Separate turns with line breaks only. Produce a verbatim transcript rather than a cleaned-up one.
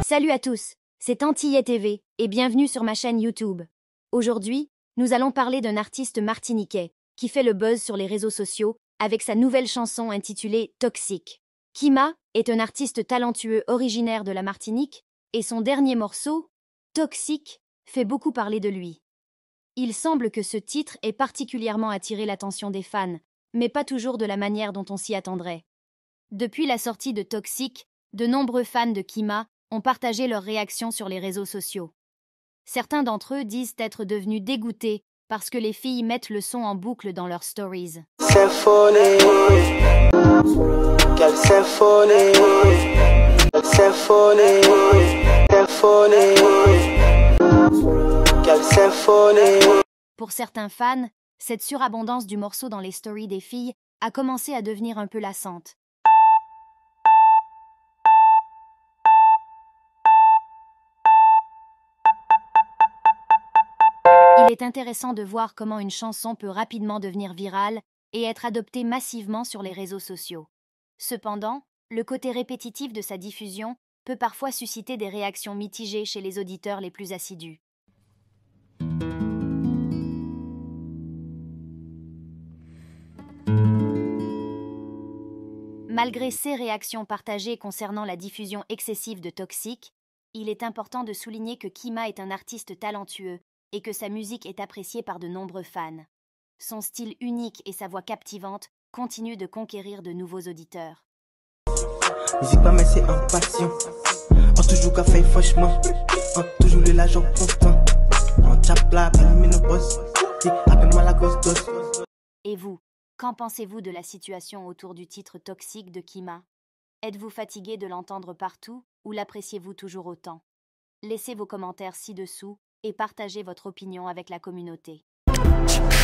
Salut à tous, c'est Antille T V et bienvenue sur ma chaîne YouTube. Aujourd'hui, nous allons parler d'un artiste martiniquais qui fait le buzz sur les réseaux sociaux avec sa nouvelle chanson intitulée Toxique. Kima est un artiste talentueux originaire de la Martinique et son dernier morceau, Toxique, fait beaucoup parler de lui. Il semble que ce titre ait particulièrement attiré l'attention des fans, mais pas toujours de la manière dont on s'y attendrait. Depuis la sortie de Toxique, de nombreux fans de Kima ont partagé leurs réactions sur les réseaux sociaux. Certains d'entre eux disent être devenus dégoûtés parce que les filles mettent le son en boucle dans leurs stories.
Symphonie, quelle symphonie, symphonie, symphonie, quelle symphonie.
Pour certains fans, cette surabondance du morceau dans les stories des filles a commencé à devenir un peu lassante. Il est intéressant de voir comment une chanson peut rapidement devenir virale et être adoptée massivement sur les réseaux sociaux. Cependant, le côté répétitif de sa diffusion peut parfois susciter des réactions mitigées chez les auditeurs les plus assidus. Malgré ces réactions partagées concernant la diffusion excessive de Toxique, il est important de souligner que Kima est un artiste talentueux et que sa musique est appréciée par de nombreux fans. Son style unique et sa voix captivante continuent de conquérir de nouveaux auditeurs.
Musique pas mais c'est en passion. On toujours qu'à faire franchement. On toujours le l'argent constant. On tape la mais nos boss. Appelle-moi la gosse gosse.
Et vous, qu'en pensez-vous de la situation autour du titre Toxique de Kima? Êtes-vous fatigué de l'entendre partout ou l'appréciez-vous toujours autant? Laissez vos commentaires ci-dessous et partagez votre opinion avec la communauté.